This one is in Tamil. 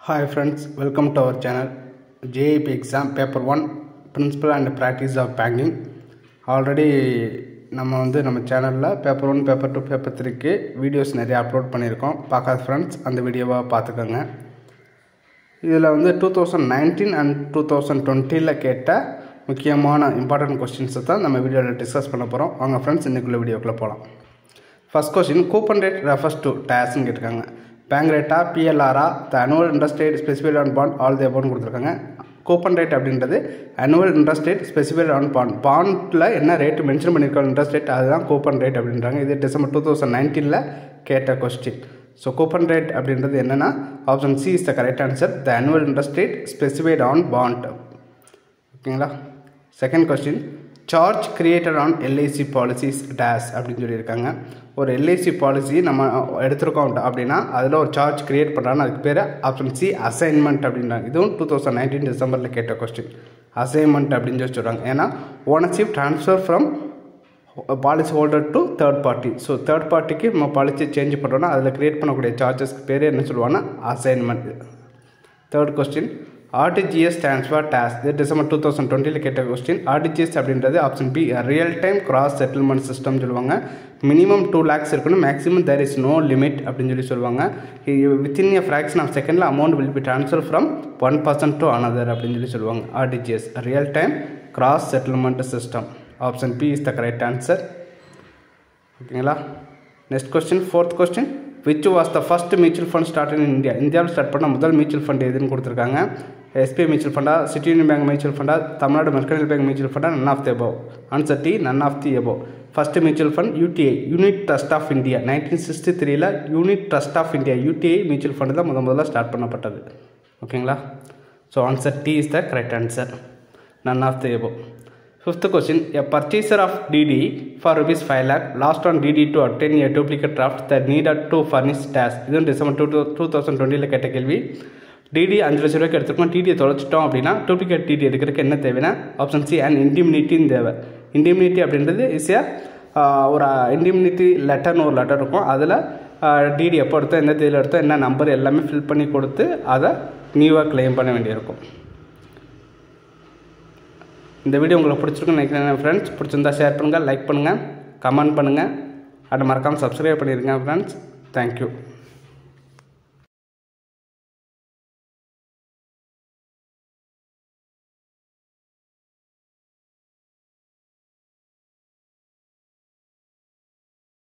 Hi friends, welcome to our channel. JEP exam paper 1 principle and practice of banking. Already நம்ம சேனல்ல paper 1 paper 2 paper 3 க்கு வீடியோஸ் நிறைய அப்லோட் பண்ணியிருக்கோம். பார்க்காத फ्रेंड्स அந்த வீடியோவை பார்த்துக்கங்க. இதுல 2019 and 2020 ல கேட்ட முக்கியமான இம்பார்ட்டன்ட் क्वेश्चंस தான் நம்ம வீடியோல டிஸ்கஸ் பண்ண போறோம். வாங்க फ्रेंड्स இன்னைக்குள்ள வீடியோக்குள்ள போலாம். First question, coupon rate refers to tax ன்னு கேட்டிருக்காங்க. Bank rate PLR the annual interest rate specified on bond all the above கொடுத்திருக்காங்க. Coupon rate அப்படின்றது annual interest rate specified on bond. Bondல என்ன ரேட் மென்ஷன் பண்ணிருக்காங்க interest rate அதுதான் coupon rate அப்படின்றாங்க. இது டிசம்பர் 2019 ல கேட்ட क्वेश्चन. So coupon rate அப்படின்றது என்னன்னா option C is the correct answer. The annual interest rate specified on bond. ஓகேங்களா? Second question, charge created on LIC policies dash அப்படினு சொல்லிருக்காங்க. ஒரு LIC பாலிசி நம்ம எடுத்துறோம் அப்படினா அதுல ஒரு சார்ஜ் கிரியேட் பண்றாங்க. அதுக்கு பேரு ஆப்ஷன் சி அசைன்மென்ட் அப்படின்றாங்க. இதுவும் 2019 டிசம்பர்ல கேட்ட क्वेश्चन. அசைன்மென்ட் அப்படினு சொல்றாங்க. ஏனா ownership transfer from policy holder to third party. So third பார்ட்டிக்கு நம்ம பாலிசி சேஞ்ச் பண்றோம்னா அதுல கிரியேட் பண்ணக்கூடிய சார்ஜஸ்க்கு பேரு என்ன சொல்வாங்கன்னா assignment. Third question, RTGS stands for TAS. This December 2020 ல கேட்ட question. RTGS அப்படின்றது option B real time gross settlement system சொல்லுவாங்க. மினிமம் 2 lakhs இருக்கணும், maximum there is no limit அப்படினு சொல்லுவாங்க. within a fraction of second amount will be transferred from one person to another அப்படினு சொல்லுவாங்க. RTGS real time cross settlement system. Option B is the correct answer. ஓகேங்களா? Next question, fourth question, which was the first mutual fund started in India? இந்தியாவில் ஸ்டார்ட் பண்ண முதல் மியூச்சுவல் ஃபண்ட் எதுன்னு கொடுத்துருக்காங்க. SBI மியூச்சுவல் ஃபண்டா, சிட்டி யூனியன் பேங்க் மியூச்சுவல் ஃபண்டா, தமிழ்நாடு மெர்கன்டைல் பேங்க் மியூச்சுவல் ஃபண்டா, none of the above. Answer D, none of the above. First mutual fund UTI Unit Trust of India 1963 ல Unit Trust of India UTI mutual fund தான் முதல்ல ஸ்டார்ட் பண்ணப்பட்டது. ஓகேங்களா? So answer D is the correct answer. None of the above. Fifth question, a purchaser of DD for rupees 5 lakh lost on DD to obtain a duplicate draft that needed to furnish dash. இது டிசம்பர் 2020 ல கேட்ட கேள்வி. DD 5 லட்சம் ரூபாய்க்கு எடுத்துக்கோம், DD தொலைச்சிட்டோம் அப்படின்னா டூப்ளிகேட் DD எடுக்கிறதுக்கு என்ன தேவைன்னா ஆப்ஷன் சி அண்ட் இண்டிமினிட்டின்னு தேவை. இண்டிமினிட்டி அப்படின்றது ஒரு இண்டிமினிட்டி லெட்டர்னு ஒரு லெட்டர் இருக்கும். அதில் DD எப்போ எடுத்தோம், எந்த தேதியில் எடுத்தோம், என்ன நம்பர் எல்லாமே ஃபில் பண்ணி கொடுத்து அதை நியூவாக கிளைம் பண்ண வேண்டியிருக்கும். இந்த வீடியோ உங்களுக்கு பிடிச்சிருக்குன்னு நினைக்கிறேன் ஃப்ரெண்ட்ஸ். பிடிச்சிருந்தா ஷேர் பண்ணுங்கள், லைக் பண்ணுங்கள், கமெண்ட் பண்ணுங்கள், அதை மறக்காமல் சப்ஸ்கிரைப் பண்ணிடுங்க ஃப்ரெண்ட்ஸ். தேங்க்யூ.